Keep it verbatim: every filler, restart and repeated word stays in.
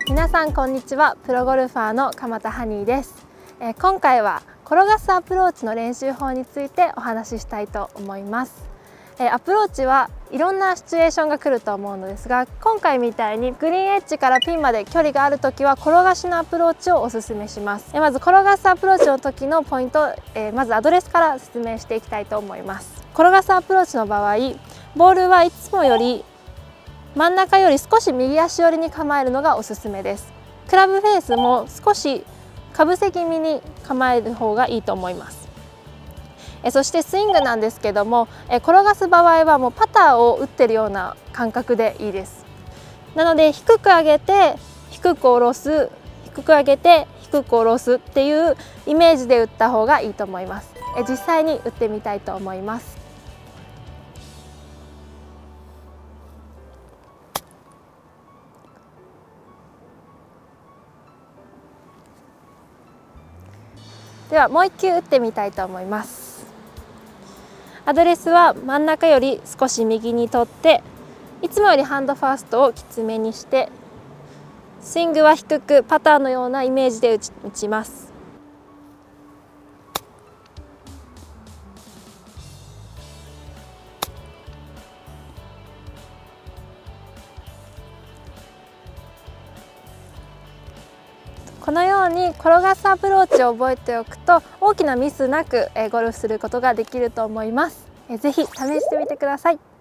皆さんこんにちは。プロゴルファーの鎌田ハニーです。えー、今回は転がすアプローチの練習法についてお話ししたいと思います。えー、アプローチはいろんなシチュエーションが来ると思うのですが、今回みたいにグリーンエッジからピンまで距離があるときは転がしのアプローチをおすすめします。えー、まず転がすアプローチの時のポイント、えー、まずアドレスから説明していきたいと思います。転がすアプローチの場合、ボールはいつもより真ん中より少し右足寄りに構えるのがおすすめです。クラブフェースも少しかぶせ気味に構える方がいいと思います。えそしてスイングなんですけども、え転がす場合はもうパターを打ってるような感覚でいいです。なので低く上げて低く下ろす、低く上げて低く下ろすっていうイメージで打った方がいいと思います。え実際に打ってみたいと思います。ではもう一球打ってみたいと思います。アドレスは真ん中より少し右に取って、いつもよりハンドファーストをきつめにして、スイングは低くパターのようなイメージで打ち、打ちます。このように転がすアプローチを覚えておくと大きなミスなくゴルフすることができると思います。ぜひ試してみてください。